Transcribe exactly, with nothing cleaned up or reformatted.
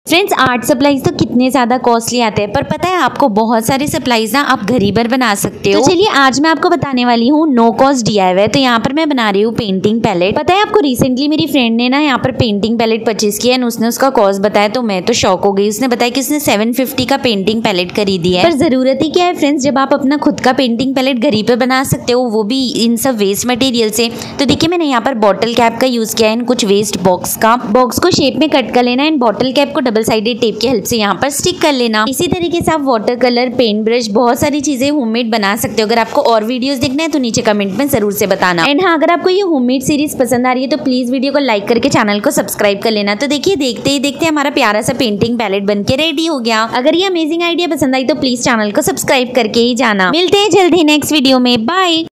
Friends art supplies तो कितने ज्यादा कॉस्टली आते हैं, पर पता है आपको बहुत सारे सप्लाईज ना आप घर ही पर बना सकते हो। तो चलिए आज मैं आपको बताने वाली हूँ नो कॉस्ट डीआईवाई। तो यहाँ पर मैं बना रही हूँ पेंटिंग पैलेट। पता है आपको रिसेंटली मेरी फ्रेंड ने ना यहाँ पर पेंटिंग पैलेट परचेज किया है, उसने उसका कॉस्ट बताया तो मैं तो शॉक हो गई। उसने बताया कि उसने सेवन फिफ्टी का पेंटिंग पैलेट खरीदी है। पर जरूरत ही क्या है फ्रेंड्स, जब आप अपना खुद का पेंटिंग पैलेट घर ही पे बना सकते हो, वो भी इन सब वेस्ट मटेरियल से। तो देखिए मैंने यहाँ पर बॉटल कैप का यूज किया है, इन कुछ वेस्ट बॉक्स का। बॉक्स को शेप में कट कर लेना, इन बॉटल कैप को डबल साइडेड टेप के से यहाँ पर स्टिक कर लेना। इसी तरीके से आप वाटर कलर, पेंट ब्रश, बहुत सारी चीजें होममेड बना सकते हो। अगर आपको और वीडियोस देखना है तो नीचे कमेंट में जरूर से बताना। एंड हाँ, अगर आपको ये होममेड सीरीज पसंद आ रही है तो प्लीज वीडियो को लाइक करके चैनल को सब्सक्राइब कर लेना। तो देखिए देखते ही देखते हमारा प्यारा सा पेंटिंग पैलेट बनके रेडी हो गया। अगर ये अमेजिंग आइडिया पसंद आई तो प्लीज चैनल को सब्सक्राइब करके ही जाना। मिलते हैं जल्दी नेक्स्ट वीडियो में, बाय।